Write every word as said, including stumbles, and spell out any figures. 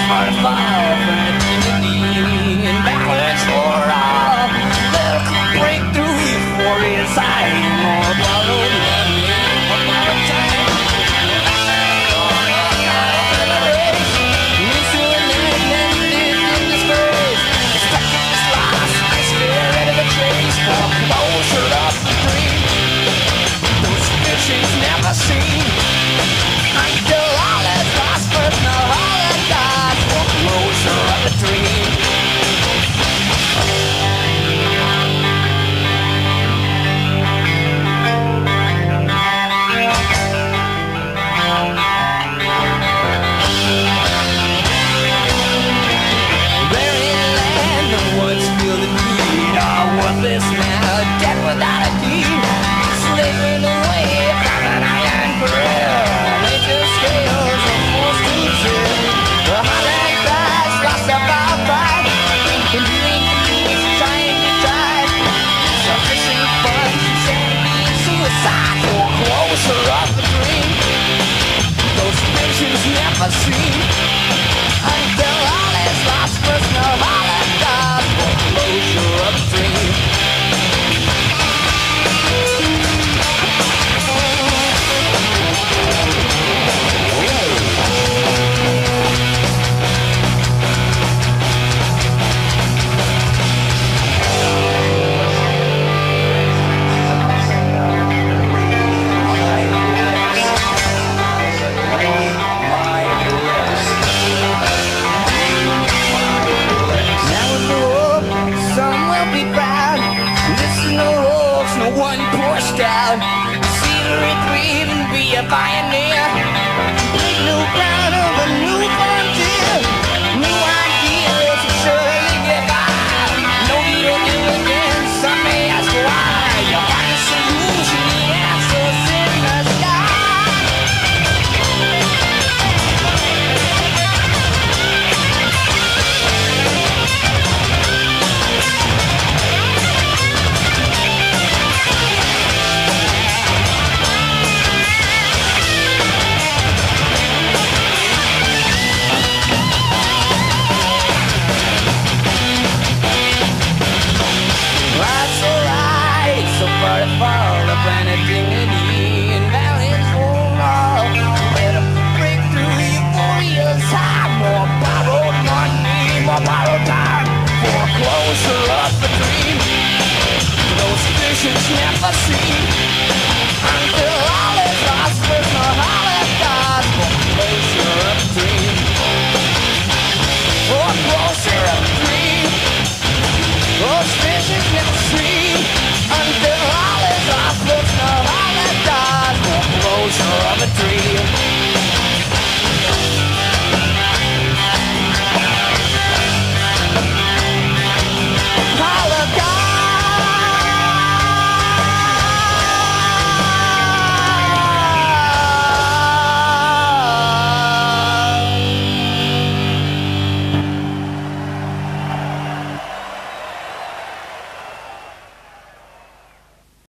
for the fall for eternity and balance for all. Little breakthrough euphoria's high, more borrowed money for more time. Closer up the dream, those visions never seen, until all is lost, but not all is lost. Walk closer up the dream. Buried land, the woods feel the need, are worthless now, dead without a deed, slipping away from an iron grill. Nature's scales are forced to zip. The heart and cries lost of our pride, continuing things trying to tide. Sufficient fun, insanity, suicide. Walk closer up the dream, those visions never seen, until all is lost, but not all is lost. Walk closer up the dream. One pushed out, see the reprieve and be a pioneer.